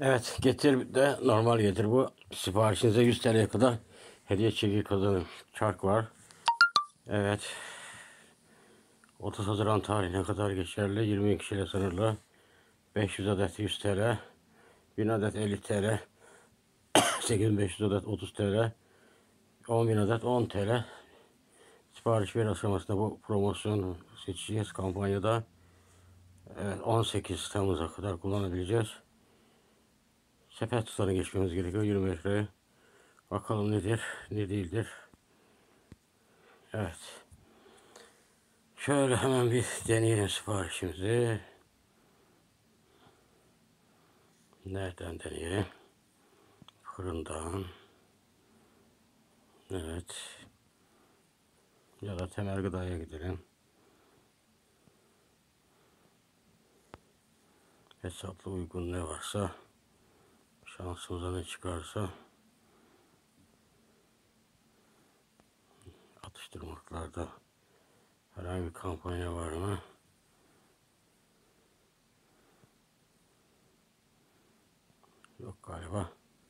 Evet, getir de normal getir bu. Siparişinize 100 TL'ye kadar hediye çeki kazanın. Çark var. Evet. 30 Haziran tarihine kadar geçerli. 20 kişiyle sınırlı. 500 adet 100 TL. 1000 adet 50 TL. 8500 adet 30 TL. 10.000 adet 10 TL. Sipariş ver aşamasında bu promosyon seçeceğiz kampanyada. Evet, 18 Temmuz'a kadar kullanabileceğiz. Sepet tutarı geçmemiz gerekiyor 20 metre. Bakalım nedir, ne değildir. Evet. Şöyle hemen bir deneyelim siparişimizi. Nereden deneyelim? Fırından. Evet. Ya da Temel Gıda'ya gidelim. Hesaplı uygun ne varsa, şansımıza ne çıkarsa. Atıştırmalıklarda herhangi bir kampanya var mı? Yok galiba.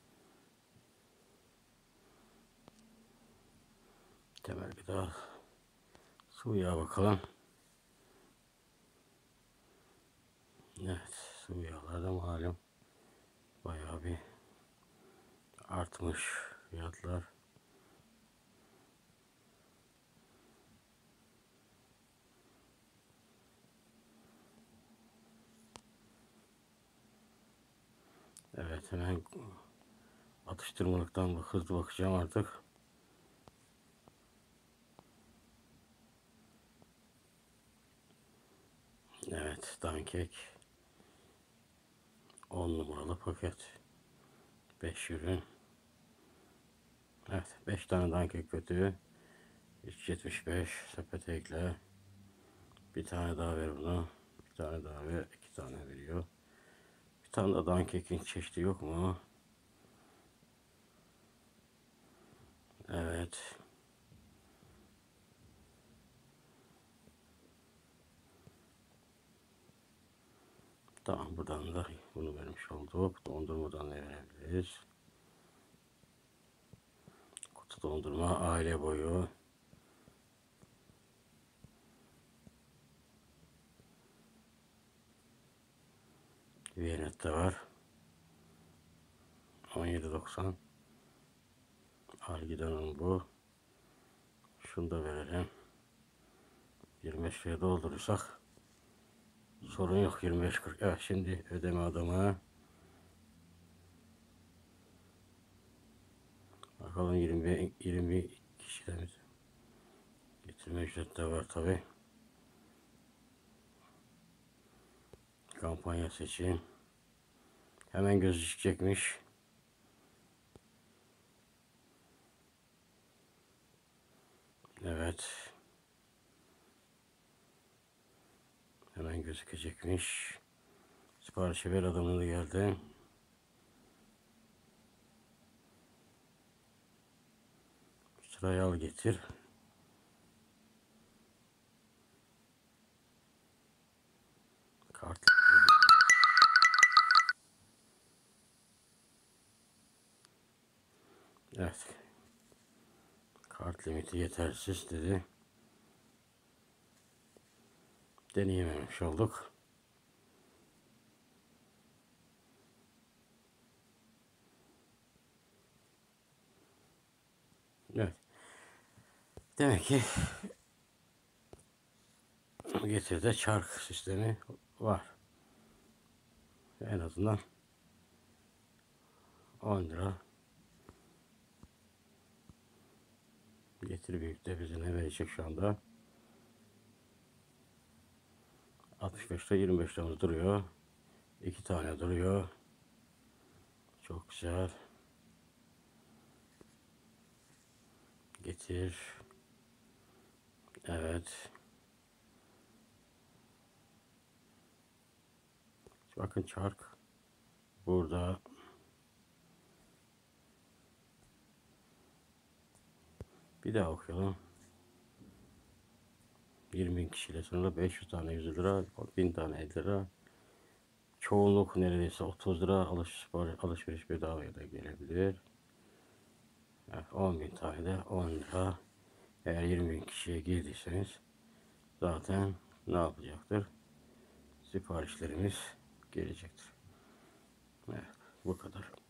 Temel Gıda. Sıvı yağ bakalım. Evet, sıvı yağlarda malum bayağı bir artmış fiyatlar. Evet, hemen atıştırmalıktan hızlı bakacağım artık. Evet, dankek 10 numaralı paket 5 ürün. Evet, 5 tane dankek kötü 375 sepete ekle. Bir tane daha ver bunu. Bir tane daha ver. 2 tane veriyor. Bir tane de dankekin çeşidi yok mu? Evet. Tamam, buradan da bunu vermiş olduk. Dondurmadan ne verebiliriz? Kutu dondurma aile boyu. Viyanet'te var. 17.90. Algidan'ın bu. Şunu da verelim. 25 liraya doldurursak sorun yok. 25.40. Evet, şimdi ödeme adamı. Bakalım 20 kişiden mi? Getirme ücreti de var tabi. Kampanya seçin. Hemen gözükecekmiş. Evet. Hemen gözükecekmiş. Siparişi ver adamına da geldi. Sırayı al getir. Kart. Evet. Kart limiti yetersiz dedi. Deneyememiş olduk. Evet. Demek ki Getir'de çark sistemi var. En azından 10 lira. Getir büyükte bize ne verecek şu anda? 65'te 25 liramız duruyor. 2 tane duruyor. Çok güzel. Getir. Evet. Bakın çark burada. Bir daha okuyalım. 20.000 kişiyle sonra 500 tane 100 lira, 1000 tane 50 lira. çoğunluk neredeyse 30 lira alışveriş bedavaya da gelebilir. Evet, 10.000 tane de 10 lira. Eğer 20.000 kişiye girdiyseniz zaten ne yapacaktır? Siparişlerimiz gelecektir. Evet, bu kadar.